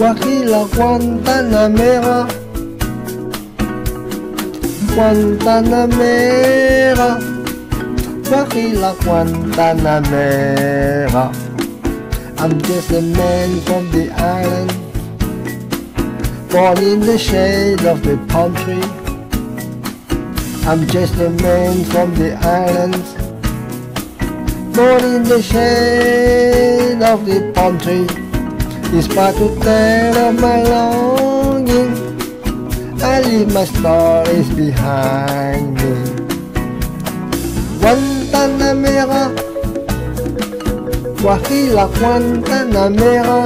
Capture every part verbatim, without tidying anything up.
aquí la Guantanamera, Guantanamera, aquí la Guantanamera. I'm just a man from the island, born in the shade of the palm tree. I'm just a man from the island, born in the shade of the palm tree. It's part to tell of my longing, I leave my stories behind me. Guantanamera, aquí la Guantanamera,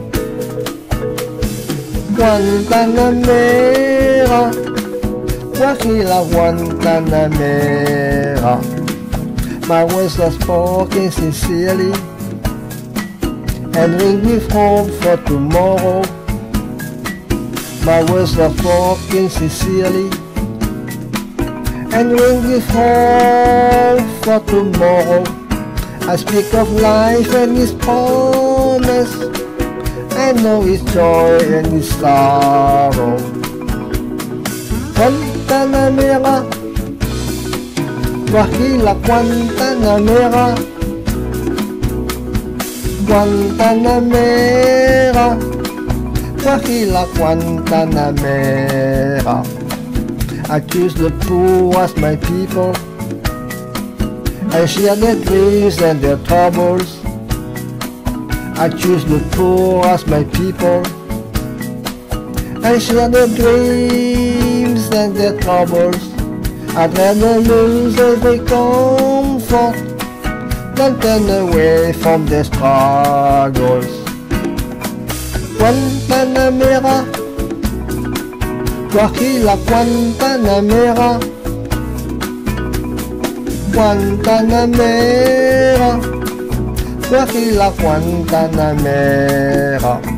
Guantanamera, aquí la Guantanamera. My words are spoken sincerely and ring with hope for tomorrow. My words are spoken sincerely and ring with hope for tomorrow. I speak of life and its promise, I know its joy and its sorrow. Guantanamera, aquí la Guantanamera, Guantanamera, aquí la Guantanamera. I choose the poor as my people, I share their dreams and their troubles. I choose the poor as my people, I share their dreams and their troubles. I'd rather lose every comfort than turn away from their struggles. Guantanamera, aquí la Guantanamera, Guantanamera, aquí la Guantanamera.